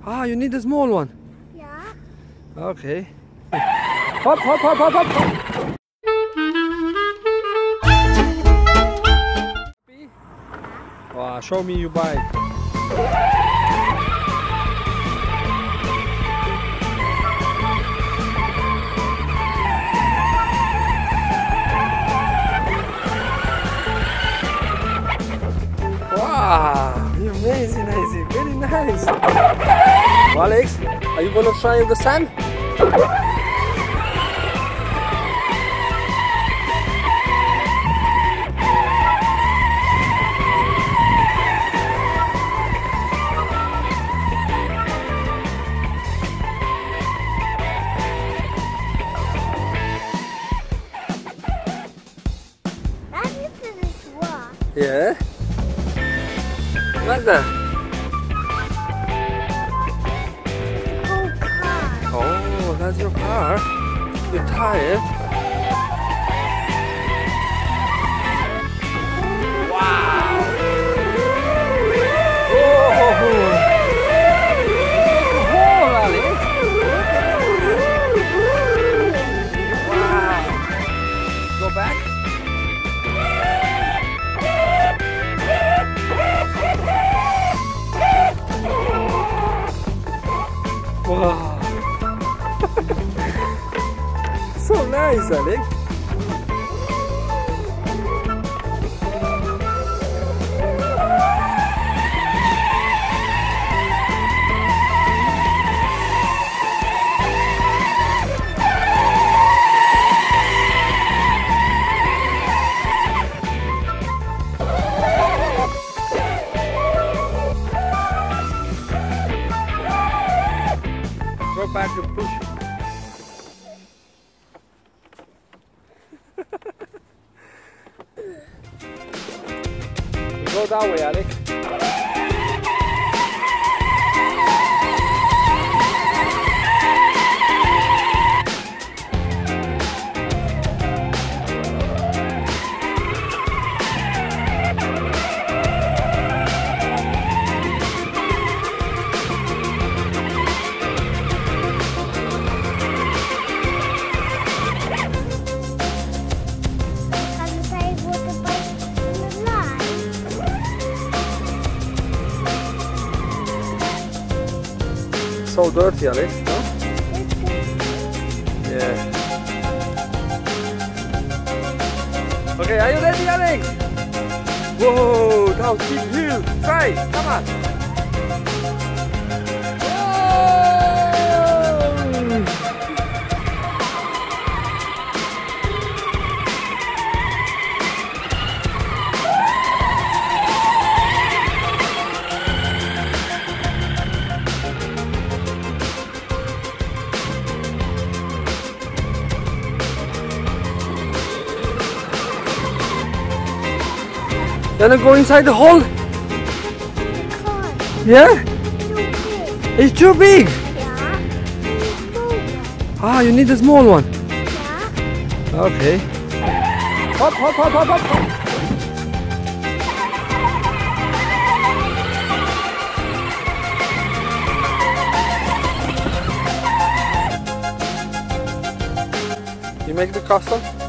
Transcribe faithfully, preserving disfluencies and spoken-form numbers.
Ah, you need a small one. Yeah. Okay. Hop, hop, hop, hop, hop, hop. Wow, show me your bike. Wow, amazing, amazing, very nice. Well, Alex, are you gonna try in the sand? Yeah? What's that? Whole car. Oh, that's your car? Your tire? Wow! Oh! Oh, Alex! Wow! Go back? Wow! So nice, Alex. Go back and push. Go that way, Alex. So dirty, Alex, no? Yeah. Okay, are you ready, Alex? Whoa, now steep hill. Try, come on. Whoa! Gonna go inside the hole? Yeah? It's too big. Yeah. Ah, you need a small one. Yeah. Okay. Hop, hop, hop, hop, hop, hop. You make the custom?